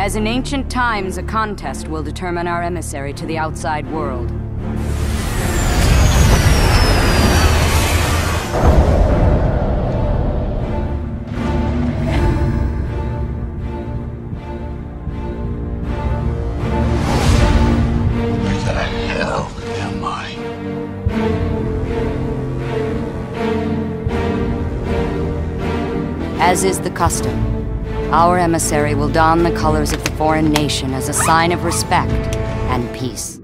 As in ancient times, a contest will determine our emissary to the outside world. Where the hell am I? As is the custom, our emissary will don the colors of the foreign nation as a sign of respect and peace.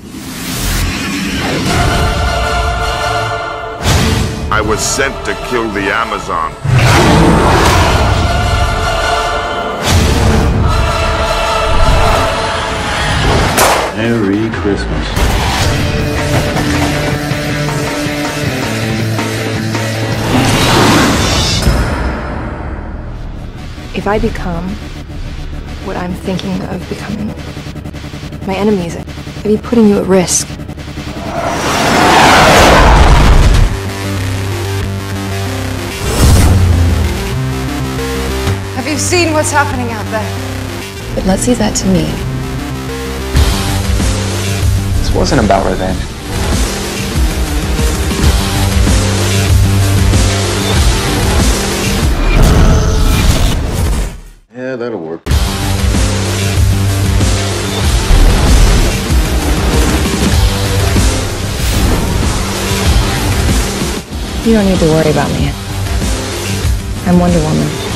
I was sent to kill the Amazon. Merry Christmas. If I become what I'm thinking of becoming, my enemies, I'd be putting you at risk. Have you seen what's happening out there? But let's leave that to me. This wasn't about revenge. Yeah, that'll work. You don't need to worry about me. I'm Wonder Woman.